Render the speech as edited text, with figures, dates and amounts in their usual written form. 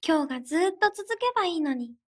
今日がずっと続けばいいのに。